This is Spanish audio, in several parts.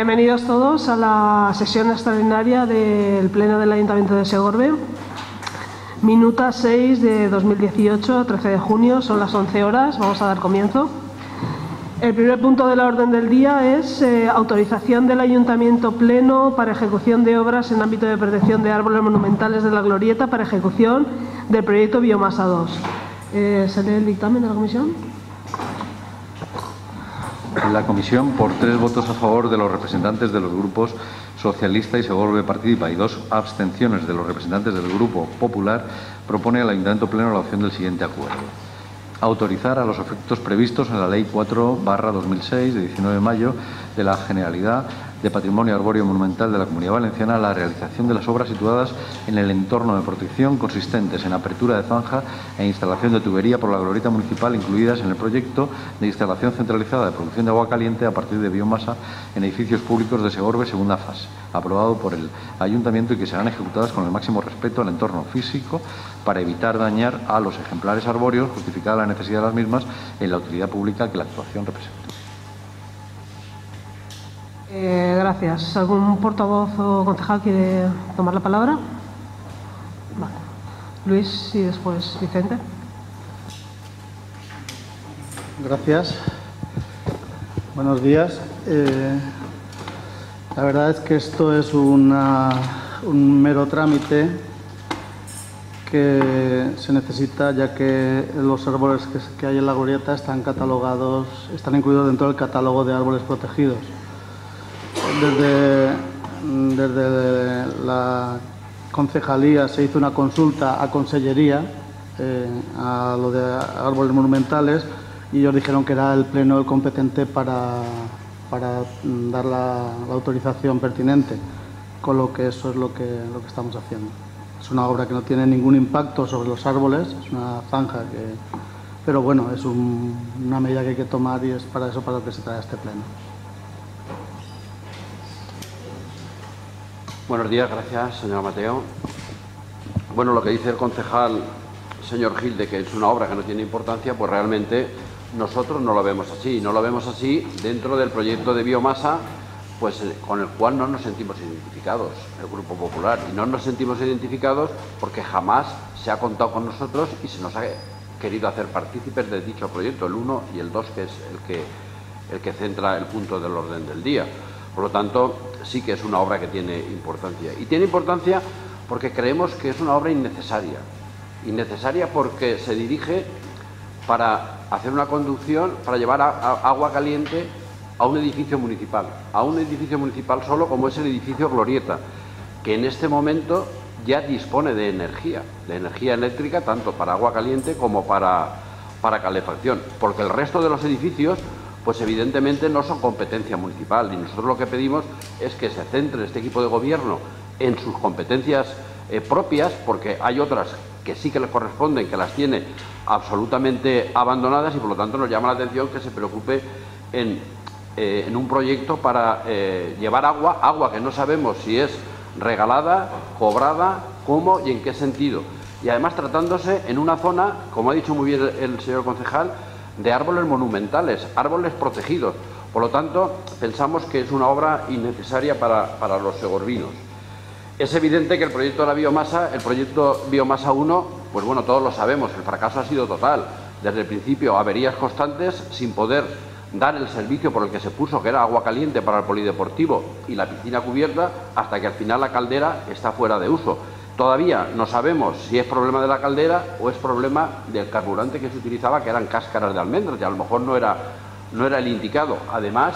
Bienvenidos todos a la sesión extraordinaria del Pleno del Ayuntamiento de Segorbe. Minuta 6 de 2018, 13 de junio, son las 11 horas. Vamos a dar comienzo. El primer punto de la orden del día es autorización del Ayuntamiento Pleno para ejecución de obras en ámbito de protección de árboles monumentales de la Glorieta para ejecución del proyecto Biomasa 2. ¿Se lee el dictamen de la comisión? La comisión, por 3 votos a favor de los representantes de los grupos Socialista y Segorbe Participa y 2 abstenciones de los representantes del Grupo Popular, propone al Ayuntamiento Pleno la adopción del siguiente acuerdo. Autorizar a los efectos previstos en la Ley 4/2006 de 19 de mayo de la Generalidad de Patrimonio Arbóreo Monumental de la Comunidad Valenciana la realización de las obras situadas en el entorno de protección consistentes en apertura de zanja e instalación de tubería por la glorieta municipal incluidas en el proyecto de instalación centralizada de producción de agua caliente a partir de biomasa en edificios públicos de Segorbe segunda fase, aprobado por el Ayuntamiento y que serán ejecutadas con el máximo respeto al entorno físico para evitar dañar a los ejemplares arbóreos, justificada la necesidad de las mismas en la utilidad pública que la actuación representa. Gracias. ¿Algún portavoz o concejal quiere tomar la palabra? Vale. Luis y después Vicente. Gracias. Buenos días. La verdad es que esto es un mero trámite que se necesita, ya que los árboles que hay en la glorieta están incluidos dentro del catálogo de árboles protegidos. Desde la concejalía se hizo una consulta a Consellería a lo de árboles monumentales y ellos dijeron que era el Pleno el competente para dar la autorización pertinente, con lo que eso es lo que estamos haciendo. Es una obra que no tiene ningún impacto sobre los árboles, es una zanja pero bueno, es una medida que hay que tomar y es para eso para lo que se trae a este Pleno. Buenos días, gracias, señor Mateo. Bueno, lo que dice el concejal, señor Gil, de que es una obra que no tiene importancia, pues realmente nosotros no lo vemos así. No lo vemos así dentro del proyecto de biomasa, pues con el cual no nos sentimos identificados, el Grupo Popular. Y no nos sentimos identificados porque jamás se ha contado con nosotros y se nos ha querido hacer partícipes de dicho proyecto, el 1 y el 2, que es el que centra el punto del orden del día. Por lo tanto, sí que es una obra que tiene importancia. Y tiene importancia porque creemos que es una obra innecesaria. Innecesaria porque se dirige para hacer una conducción, para llevar agua caliente a un edificio municipal. A un edificio municipal solo como es el edificio Glorieta, que en este momento ya dispone de energía eléctrica, tanto para agua caliente como para calefacción. Porque el resto de los edificios pues evidentemente no son competencia municipal y nosotros lo que pedimos es que se centre este equipo de gobierno en sus competencias propias, porque hay otras que sí que les corresponden, que las tiene absolutamente abandonadas y por lo tanto nos llama la atención que se preocupe en un proyecto para llevar agua que no sabemos si es regalada, cobrada, cómo y en qué sentido. Y además tratándose en una zona, como ha dicho muy bien el señor concejal, de árboles monumentales, árboles protegidos. Por lo tanto, pensamos que es una obra innecesaria para los segorbinos. Es evidente que el proyecto de la biomasa, el proyecto Biomasa 1, pues bueno, todos lo sabemos, el fracaso ha sido total. Desde el principio, averías constantes, sin poder dar el servicio por el que se puso, que era agua caliente para el polideportivo y la piscina cubierta, hasta que al final la caldera está fuera de uso. Todavía no sabemos si es problema de la caldera o es problema del carburante que se utilizaba, que eran cáscaras de almendras, y a lo mejor no era el indicado. Además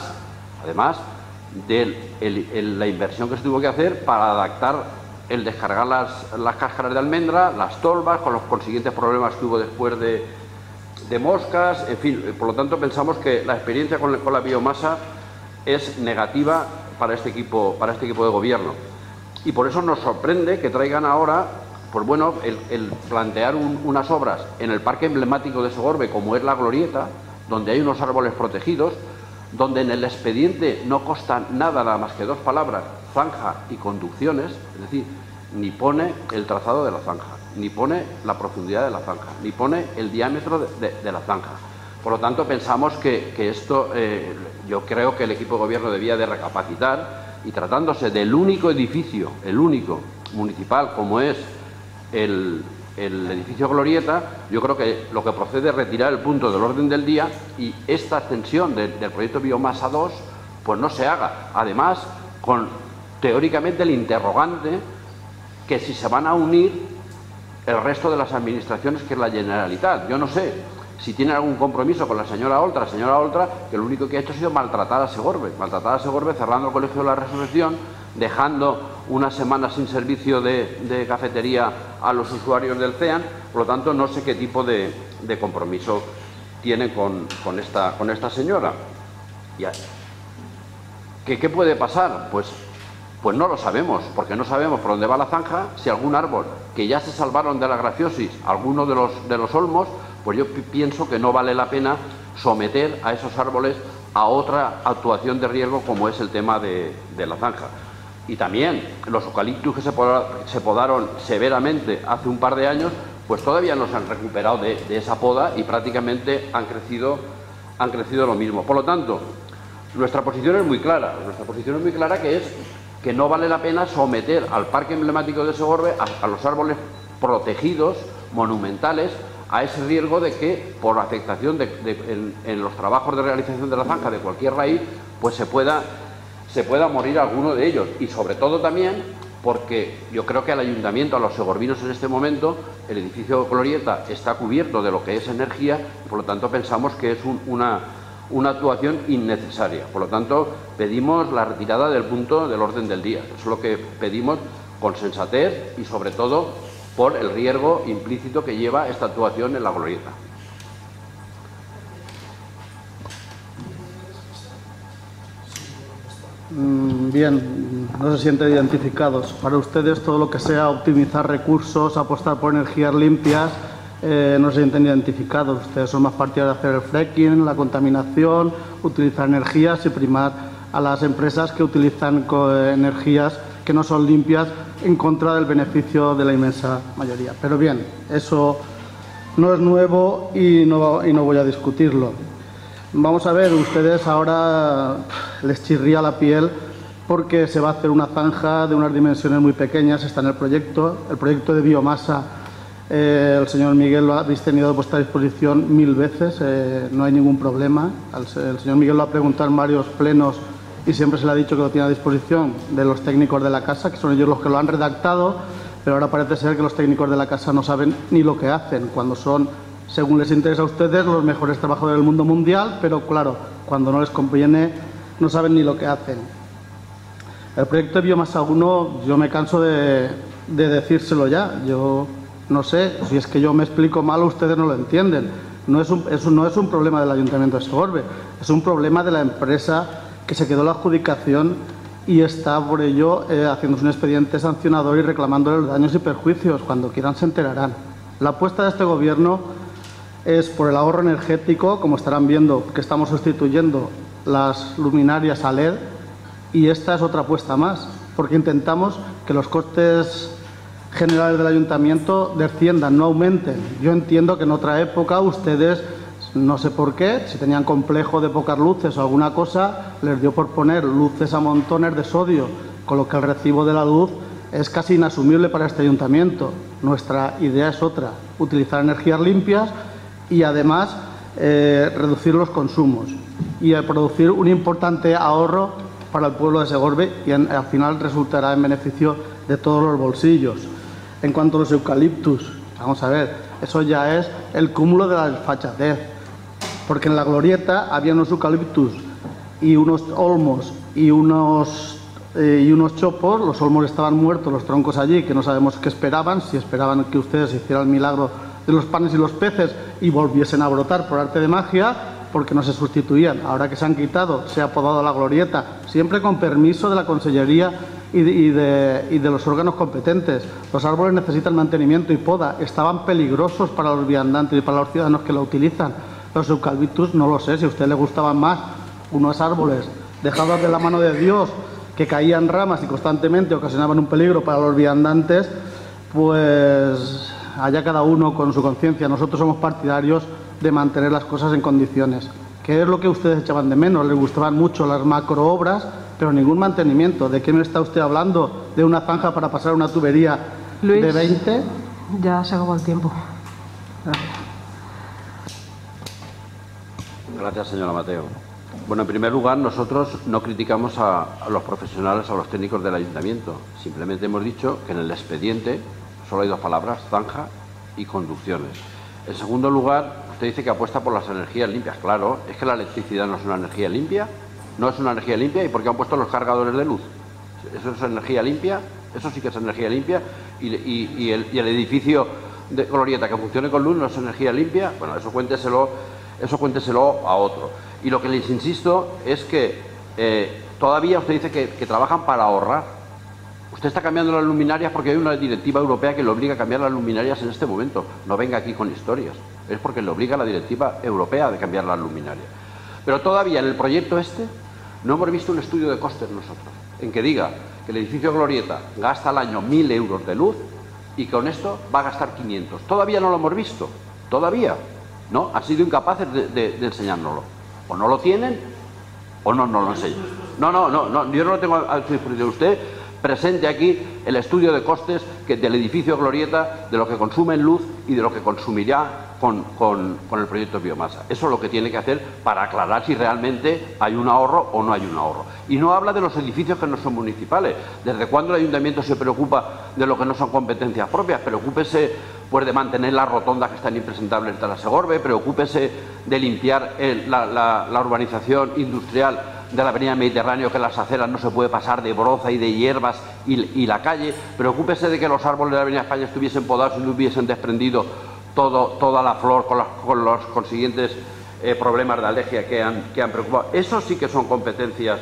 de la inversión que se tuvo que hacer para adaptar el descargar las cáscaras de almendra, las tolvas, con los consiguientes problemas que hubo después de moscas, en fin. Por lo tanto, pensamos que la experiencia con la biomasa es negativa para este equipo de gobierno. Y por eso nos sorprende que traigan ahora, pues bueno, el plantear unas obras en el parque emblemático de Segorbe, como es la Glorieta, donde hay unos árboles protegidos, donde en el expediente no consta nada más que 2 palabras, zanja y conducciones, es decir, ni pone el trazado de la zanja, ni pone la profundidad de la zanja, ni pone el diámetro de la zanja. Por lo tanto, pensamos que esto, yo creo que el equipo de gobierno debía de recapacitar y tratándose del único edificio, el único municipal como es el edificio Glorieta, yo creo que lo que procede es retirar el punto del orden del día y esta extensión del proyecto Biomasa 2 pues no se haga. Además, con teóricamente el interrogante que si se van a unir el resto de las administraciones que es la Generalitat. Yo no sé si tiene algún compromiso con la señora Oltra, que lo único que ha hecho ha sido maltratar a Segorbe cerrando el Colegio de la Resurrección, dejando una semana sin servicio de cafetería a los usuarios del CEAN. Por lo tanto, no sé qué tipo de compromiso tiene con esta señora. ¿Qué puede pasar? Pues no lo sabemos, porque no sabemos por dónde va la zanja, si algún árbol que ya se salvaron de la grafiosis, alguno de los olmos, pues yo pienso que no vale la pena someter a esos árboles a otra actuación de riesgo como es el tema de la zanja. Y también los eucaliptus que se podaron severamente hace un par de años, pues todavía no se han recuperado de esa poda y prácticamente han crecido lo mismo. Por lo tanto, nuestra posición es muy clara, que es que no vale la pena someter al parque emblemático de Segorbe, a los árboles protegidos, monumentales, a ese riesgo de que por afectación en los trabajos de realización de la zanja de cualquier raíz, pues se pueda morir alguno de ellos. Y sobre todo también porque yo creo que al ayuntamiento, a los segorbinos en este momento, el edificio Glorieta está cubierto de lo que es energía y por lo tanto pensamos que es una actuación innecesaria. Por lo tanto, pedimos la retirada del punto del orden del día. Eso es lo que pedimos con sensatez y sobre todo por el riesgo implícito que lleva esta actuación en la Glorieta. Bien, no se sienten identificados. Para ustedes todo lo que sea optimizar recursos, apostar por energías limpias, no se sienten identificados. Ustedes son más partidarios de hacer el fracking, la contaminación, utilizar energías y primar a las empresas que utilizan energías que no son limpias en contra del beneficio de la inmensa mayoría. Pero bien, eso no es nuevo y no voy a discutirlo. Vamos a ver, ustedes ahora les chirría la piel porque se va a hacer una zanja de unas dimensiones muy pequeñas, está en el proyecto de biomasa. El señor Miguel lo habéis tenido puesta a disposición 1000 veces, no hay ningún problema. El señor Miguel lo ha preguntado en varios plenos y siempre se le ha dicho que lo tiene a disposición de los técnicos de la casa, que son ellos los que lo han redactado, pero ahora parece ser que los técnicos de la casa no saben ni lo que hacen, cuando son, según les interesa a ustedes, los mejores trabajadores del mundo mundial, pero claro, cuando no les conviene no saben ni lo que hacen. El proyecto de Biomasa 1, yo me canso de decírselo ya. Yo no sé, si es que yo me explico mal, ustedes no lo entienden. No es un problema del Ayuntamiento de Segorbe, es un problema de la empresa que se quedó la adjudicación y está por ello haciéndose un expediente sancionador y reclamándole los daños y perjuicios. Cuando quieran se enterarán. La apuesta de este Gobierno es por el ahorro energético, como estarán viendo que estamos sustituyendo las luminarias a LED, y esta es otra apuesta más, porque intentamos que los costes generales del Ayuntamiento desciendan, no aumenten. Yo entiendo que en otra época ustedes, no sé por qué, si tenían complejo de pocas luces o alguna cosa, les dio por poner luces a montones de sodio, con lo que el recibo de la luz es casi inasumible para este Ayuntamiento. Nuestra idea es otra, utilizar energías limpias y además reducir los consumos y producir un importante ahorro para el pueblo de Segorbe y al final resultará en beneficio de todos los bolsillos. En cuanto a los eucaliptus, vamos a ver, eso ya es el cúmulo de la desfachatez, porque en la Glorieta había unos eucaliptus y unos olmos y unos chopos. Los olmos estaban muertos, los troncos allí, que no sabemos qué esperaban, si esperaban que ustedes hicieran el milagro de los panes y los peces y volviesen a brotar por arte de magia, porque no se sustituían. Ahora que se han quitado, se ha podado la Glorieta, siempre con permiso de la Consellería y de los órganos competentes. Los árboles necesitan mantenimiento y poda. Estaban peligrosos para los viandantes y para los ciudadanos que lo utilizan. Los eucaliptus, no lo sé, si a usted le gustaban más unos árboles dejados de la mano de Dios, que caían ramas y constantemente ocasionaban un peligro para los viandantes, pues allá cada uno con su conciencia. Nosotros somos partidarios de mantener las cosas en condiciones. ¿Qué es lo que ustedes echaban de menos? Les gustaban mucho las macroobras, pero ningún mantenimiento. ¿De qué me está usted hablando? ¿De una zanja para pasar una tubería Luis, de 20? Ya se acabó el tiempo. Gracias. Gracias, señora Mateo. Bueno, en primer lugar, nosotros no criticamos a los profesionales, a los técnicos del ayuntamiento. Simplemente hemos dicho que en el expediente solo hay dos palabras, zanja y conducciones. En segundo lugar, usted dice que apuesta por las energías limpias. Claro, es que la electricidad no es una energía limpia. No es una energía limpia. ¿Y por qué han puesto los cargadores de luz? ¿Eso es energía limpia? Eso sí que es energía limpia. ¿Y el edificio de Glorieta que funcione con luz no es energía limpia? Bueno, eso cuénteselo a otro. Y lo que les insisto es que todavía usted dice que trabajan para ahorrar. Usted está cambiando las luminarias porque hay una directiva europea que le obliga a cambiar las luminarias en este momento. No venga aquí con historias. Es porque le obliga la directiva europea de cambiar las luminarias. Pero todavía en el proyecto este no hemos visto un estudio de costes nosotros, en que diga que el edificio Glorieta gasta al año 1.000 euros de luz y con esto va a gastar 500. Todavía no lo hemos visto. Todavía. ¿No? Han sido incapaces de enseñárnoslo. O no lo tienen o no lo enseñan. No, yo no lo tengo a su disposición. Usted presente aquí el estudio de costes del edificio Glorieta, de lo que consume en luz y de lo que consumirá con el proyecto biomasa. Eso es lo que tiene que hacer para aclarar si realmente hay un ahorro o no hay un ahorro. Y no habla de los edificios que no son municipales. ¿Desde cuándo el ayuntamiento se preocupa de lo que no son competencias propias? Preocúpese pues de mantener las rotondas que están impresentables de la Segorbe, preocúpese de limpiar la urbanización industrial de la avenida Mediterráneo, que las aceras no se puede pasar de broza y de hierbas y la calle, preocúpese de que los árboles de la avenida España estuviesen podados y no hubiesen desprendido toda la flor con los consiguientes problemas de alergia que han preocupado. Eso sí que son competencias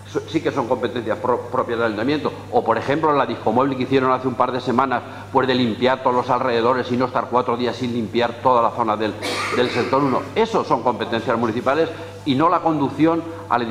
propias del ayuntamiento. O, por ejemplo, la discomóvil que hicieron hace un par de semanas, pues de limpiar todos los alrededores y no estar 4 días sin limpiar toda la zona del sector 1. Eso son competencias municipales y no la conducción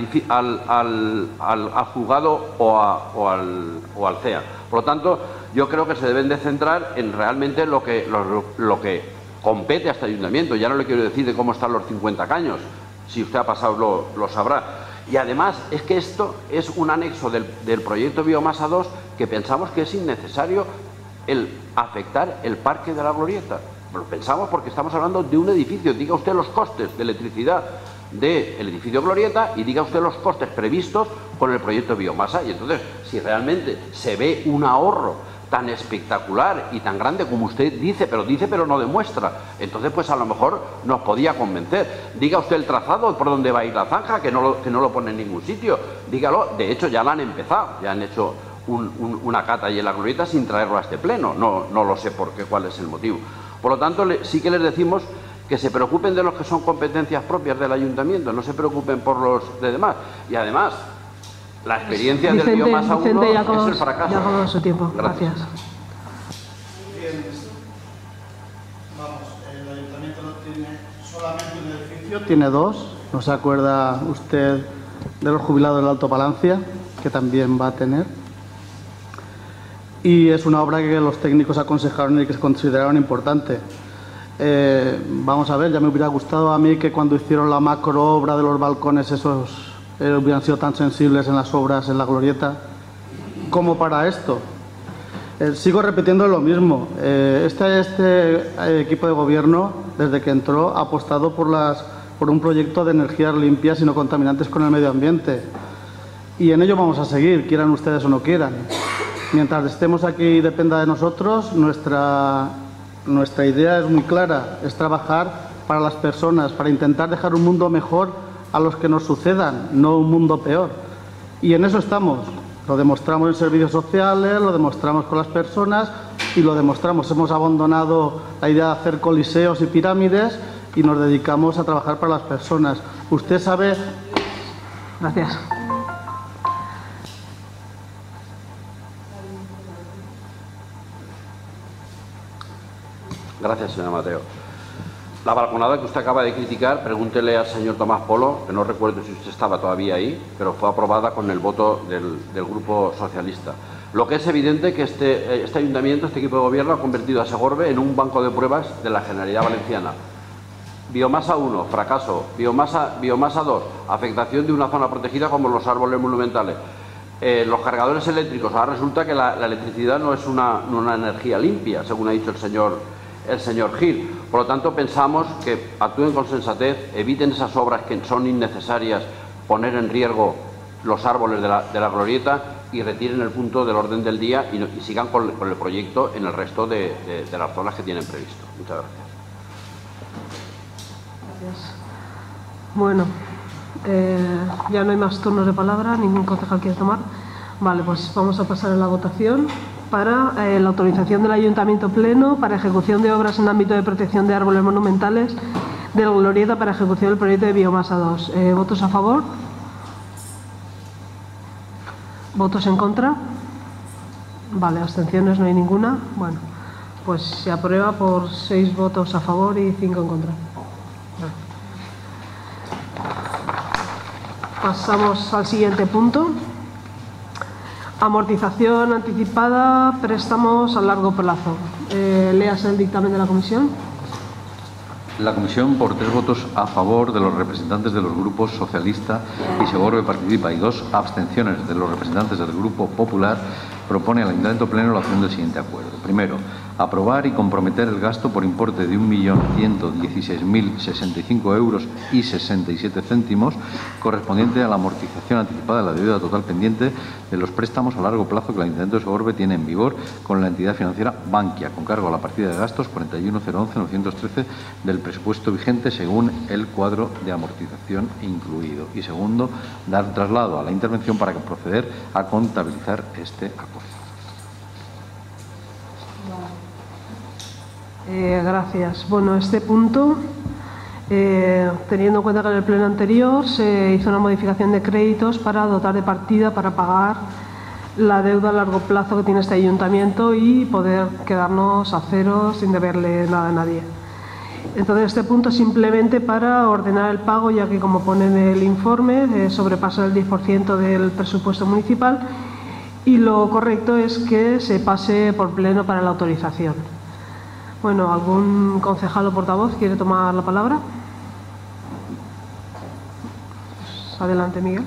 al juzgado o al CEA. Por lo tanto, yo creo que se deben de centrar en realmente lo que compete a este ayuntamiento. Ya no le quiero decir de cómo están los 50 caños. Si usted ha pasado lo sabrá. Y además es que esto es un anexo del proyecto Biomasa 2 que pensamos que es innecesario el afectar el parque de la Glorieta. Lo pensamos porque estamos hablando de un edificio. Diga usted los costes de electricidad del edificio Glorieta y diga usted los costes previstos con el proyecto Biomasa. Y entonces, si realmente se ve un ahorro tan espectacular y tan grande como usted dice pero no demuestra, entonces pues a lo mejor nos podía convencer. Diga usted el trazado por dónde va a ir la zanja, que no lo pone en ningún sitio. Dígalo. De hecho ya la han empezado, ya han hecho una cata ahí en la Glorieta sin traerlo a este pleno. No lo sé por qué, cuál es el motivo. Por lo tanto, sí que les decimos que se preocupen de los que son competencias propias del ayuntamiento, no se preocupen por los de demás. Y además, la experiencia del Biomasa 1 es el fracaso. Ya acabó su tiempo. Gracias. Bien. Vamos, el ayuntamiento no tiene solamente un edificio, tiene dos. ¿No se acuerda usted de los jubilados del Alto Palancia, que también va a tener? Y es una obra que los técnicos aconsejaron y que se consideraron importante. Vamos a ver, ya me hubiera gustado a mí que cuando hicieron la macro obra de los balcones esos hubieran sido tan sensibles en las obras en la Glorieta como para esto. Sigo repitiendo lo mismo. Este equipo de gobierno, desde que entró, ha apostado por un proyecto de energías limpias y no contaminantes con el medio ambiente. Y en ello vamos a seguir, quieran ustedes o no quieran. Mientras estemos aquí y dependa de nosotros, nuestra idea es muy clara, es trabajar para las personas, para intentar dejar un mundo mejor a los que nos sucedan, no un mundo peor. Y en eso estamos. Lo demostramos en servicios sociales, lo demostramos con las personas y lo demostramos. Hemos abandonado la idea de hacer coliseos y pirámides y nos dedicamos a trabajar para las personas. Usted sabe... Gracias. Gracias, señor Mateo. La balconada que usted acaba de criticar, pregúntele al señor Tomás Polo, que no recuerdo si usted estaba todavía ahí, pero fue aprobada con el voto del Grupo Socialista. Lo que es evidente que este ayuntamiento, este equipo de gobierno, ha convertido a Segorbe en un banco de pruebas de la Generalidad Valenciana. Biomasa 1, fracaso. Biomasa 2, afectación de una zona protegida como los árboles monumentales. Los cargadores eléctricos, ahora resulta que la electricidad no es una energía limpia, según ha dicho el señor Gil. Por lo tanto, pensamos que actúen con sensatez, eviten esas obras que son innecesarias, poner en riesgo los árboles de la glorieta y retiren el punto del orden del día y sigan con el proyecto en el resto de las zonas que tienen previsto. Muchas gracias. Gracias. Bueno, ya no hay más turnos de palabra, ningún concejal quiere tomar. Vale, pues vamos a pasar a la votación para la autorización del Ayuntamiento Pleno para ejecución de obras en ámbito de protección de árboles monumentales de la glorieta para ejecución del proyecto de Biomasa 2. ¿Votos a favor? ¿Votos en contra? Vale, abstenciones no hay ninguna. Bueno, pues se aprueba por 6 votos a favor y 5 en contra. Vale. Pasamos al siguiente punto. Amortización anticipada, préstamos a largo plazo. Léase el dictamen de la comisión. La comisión, por 3 votos a favor de los representantes de los grupos Socialista y Segorbe Participa y 2 abstenciones de los representantes del Grupo Popular, propone al Ayuntamiento Pleno la adopción del siguiente acuerdo. Primero, aprobar y comprometer el gasto por importe de 1.116.065 euros y 67 céntimos correspondiente a la amortización anticipada de la deuda total pendiente de los préstamos a largo plazo que el Ayuntamiento de Segorbe tiene en vigor con la entidad financiera Bankia, con cargo a la partida de gastos 41.011.913 del presupuesto vigente según el cuadro de amortización incluido. Y segundo, dar traslado a la intervención para proceder a contabilizar este acuerdo. Gracias. Bueno, este punto, teniendo en cuenta que en el pleno anterior se hizo una modificación de créditos para dotar de partida para pagar la deuda a largo plazo que tiene este ayuntamiento y poder quedarnos a cero sin deberle nada a nadie. Entonces, este punto es simplemente para ordenar el pago, ya que, como pone en el informe, sobrepasa el 10% del presupuesto municipal y lo correcto es que se pase por pleno para la autorización. Bueno, ¿algún concejal o portavoz quiere tomar la palabra? Pues adelante, Miguel.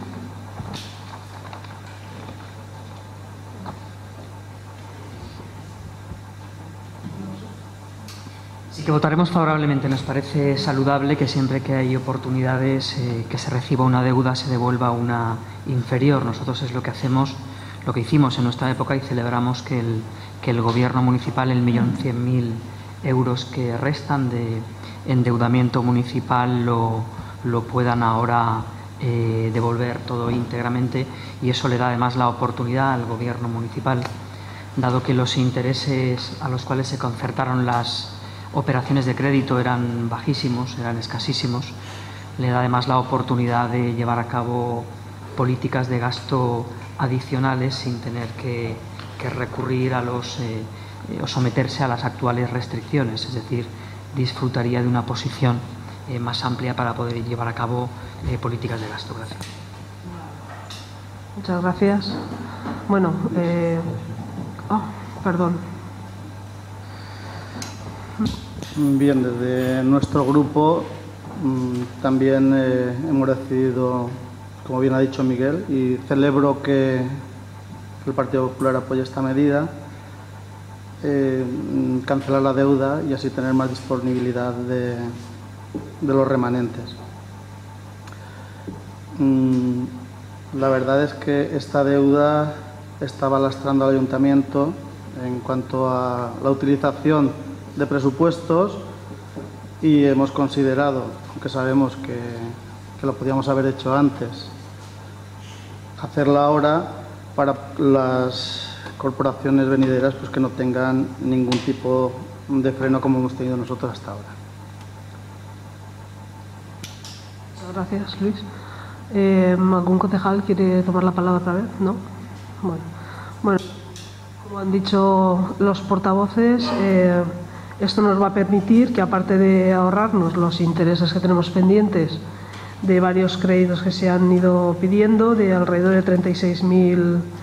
Sí, que votaremos favorablemente. Nos parece saludable que siempre que hay oportunidades que se reciba una deuda se devuelva una inferior. Nosotros es lo que hacemos, lo que hicimos en nuestra época y celebramos que el Gobierno municipal, el 1.100.000 euros que restan de endeudamiento municipal lo puedan ahora devolver todo íntegramente, y eso le da además la oportunidad al Gobierno municipal, dado que los intereses a los cuales se concertaron las operaciones de crédito eran bajísimos, eran escasísimos, le da además la oportunidad de llevar a cabo políticas de gasto adicionales sin tener que recurrir a los o someterse a las actuales restricciones, es decir, disfrutaría de una posición más amplia para poder llevar a cabo políticas de gasto. Gracias. Muchas gracias. Bueno, perdón. Bien, desde nuestro grupo también hemos decidido, como bien ha dicho Miguel, y celebro que el Partido Popular apoye esta medida, cancelar la deuda y así tener más disponibilidad de los remanentes. La verdad es que esta deuda estaba lastrando al ayuntamiento en cuanto a la utilización de presupuestos y hemos considerado, aunque sabemos que lo podíamos haber hecho antes, hacerla ahora para las corporaciones venideras, pues que no tengan ningún tipo de freno como hemos tenido nosotros hasta ahora. Muchas gracias, Luis. ¿Algún concejal quiere tomar la palabra otra vez? ¿No? Bueno, como han dicho los portavoces, esto nos va a permitir que, aparte de ahorrarnos los intereses que tenemos pendientes de varios créditos que se han ido pidiendo, de alrededor de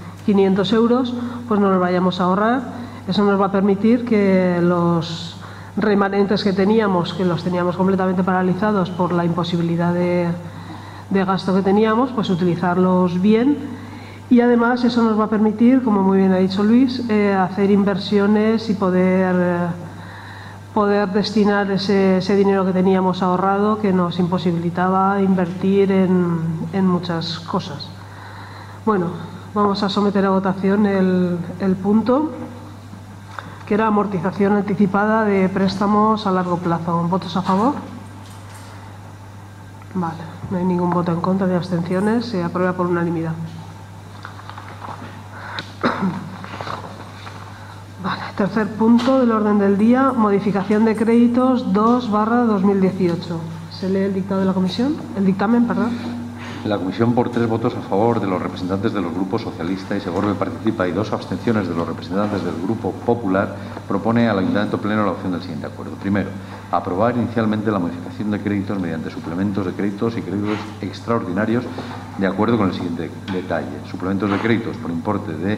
36.500 euros, pues nos los vayamos a ahorrar. Eso nos va a permitir que los remanentes que teníamos, que los teníamos completamente paralizados por la imposibilidad de gasto que teníamos, pues utilizarlos bien. Y además eso nos va a permitir, como muy bien ha dicho Luis, hacer inversiones y poder destinar ese dinero que teníamos ahorrado, que nos imposibilitaba invertir en muchas cosas. Bueno, vamos a someter a votación el punto, que era amortización anticipada de préstamos a largo plazo. ¿Votos a favor? Vale, no hay ningún voto en contra ni abstenciones, se aprueba por unanimidad. Vale, tercer punto del orden del día, modificación de créditos 2/2018. ¿Se lee el dictado de la comisión? El dictamen, perdón. La comisión, por 3 votos a favor de los representantes de los grupos socialista y Segorbe Participa y 2 abstenciones de los representantes del Grupo Popular, propone al Ayuntamiento Pleno la adopción del siguiente acuerdo. Primero, aprobar inicialmente la modificación de créditos mediante suplementos de créditos y créditos extraordinarios de acuerdo con el siguiente detalle. Suplementos de créditos por importe de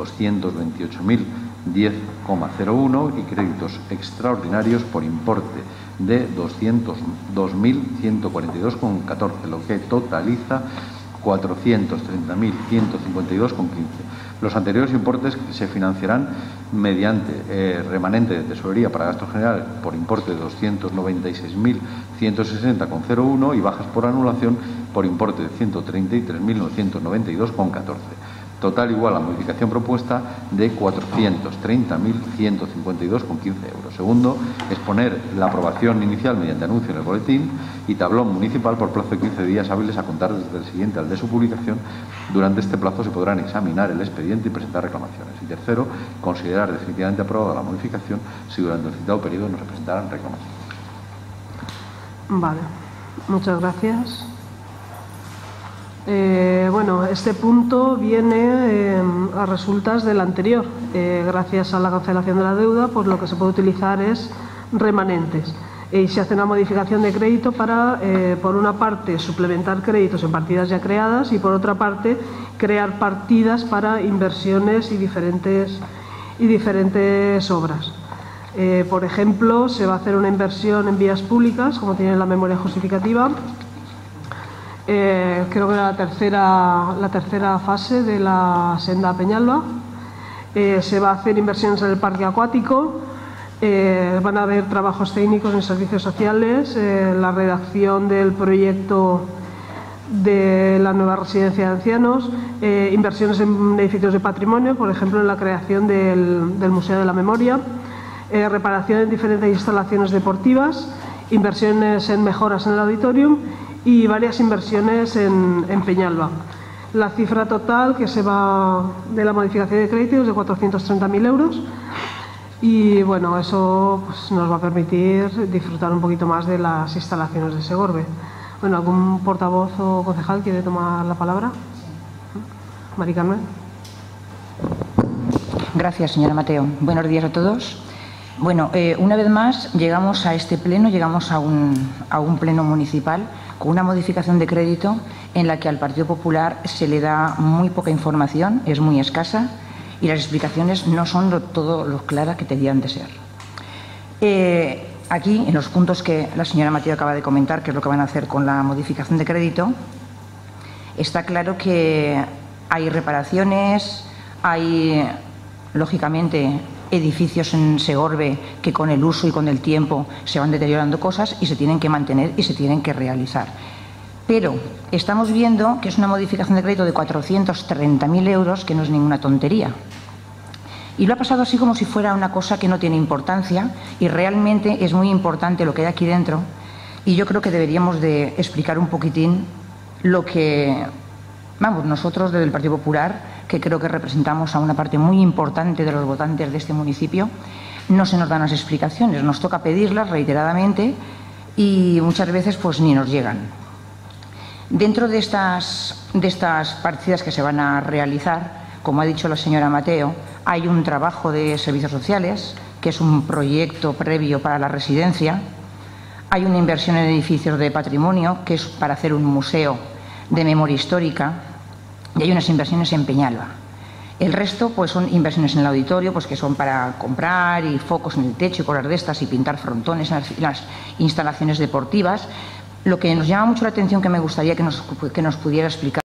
228.010,01 y créditos extraordinarios por importe de 202.142,14, lo que totaliza 430.152,15. Los anteriores importes se financiarán mediante remanente de tesorería para gastos generales por importe de 296.160,01 y bajas por anulación por importe de 133.992,14. Total igual a la modificación propuesta de 430.152,15 euros. Segundo, exponer la aprobación inicial mediante anuncio en el boletín y tablón municipal por plazo de 15 días hábiles a contar desde el siguiente al de su publicación. Durante este plazo se podrán examinar el expediente y presentar reclamaciones. Y tercero, considerar definitivamente aprobada la modificación si durante el citado periodo no se presentaran reclamaciones. Vale, muchas gracias. Bueno, este punto viene a resultas del anterior. Gracias a la cancelación de la deuda, pues lo que se puede utilizar es remanentes. Y se hace una modificación de crédito para, por una parte, suplementar créditos en partidas ya creadas y, por otra parte, crear partidas para inversiones y diferentes obras. Por ejemplo, se va a hacer una inversión en vías públicas, como tiene la memoria justificativa. Creo que era la tercera fase de la senda Peñalba. Se va a hacer inversiones en el parque acuático, van a haber trabajos técnicos en servicios sociales, la redacción del proyecto de la nueva residencia de ancianos, inversiones en edificios de patrimonio, por ejemplo en la creación del Museo de la Memoria, reparación en diferentes instalaciones deportivas, inversiones en mejoras en el auditorium y varias inversiones en Peñalba. La cifra total que se va de la modificación de créditos es de 430.000 euros y bueno, eso pues, nos va a permitir disfrutar un poquito más de las instalaciones de Segorbe. Bueno, ¿algún portavoz o concejal quiere tomar la palabra? Mari Carmen. Gracias, señora Mateo. Buenos días a todos. Bueno, una vez más llegamos a este pleno, llegamos a un pleno municipal con una modificación de crédito en la que al Partido Popular se le da muy poca información, es muy escasa y las explicaciones no son todo lo claras que debían de ser. Aquí, en los puntos que la señora Mateo acaba de comentar, que es lo que van a hacer con la modificación de crédito, está claro que hay reparaciones, hay, lógicamente, edificios en Segorbe que con el uso y con el tiempo se van deteriorando cosas y se tienen que mantener y se tienen que realizar. Pero estamos viendo que es una modificación de crédito de 430.000 euros, que no es ninguna tontería. Y lo ha pasado así como si fuera una cosa que no tiene importancia y realmente es muy importante lo que hay aquí dentro y yo creo que deberíamos de explicar un poquitín lo que, vamos, nosotros desde el Partido Popular, que creo que representamos a una parte muy importante de los votantes de este municipio, no se nos dan las explicaciones, nos toca pedirlas reiteradamente y muchas veces pues ni nos llegan. Dentro de estas partidas que se van a realizar, como ha dicho la señora Mateo, hay un trabajo de servicios sociales, que es un proyecto previo para la residencia, hay una inversión en edificios de patrimonio, que es para hacer un museo de memoria histórica, y hay unas inversiones en Peñalba. El resto pues son inversiones en el auditorio, pues que son para comprar y focos en el techo y cosas de estas y pintar frontones en las instalaciones deportivas. Lo que nos llama mucho la atención, que me gustaría que nos pudiera explicar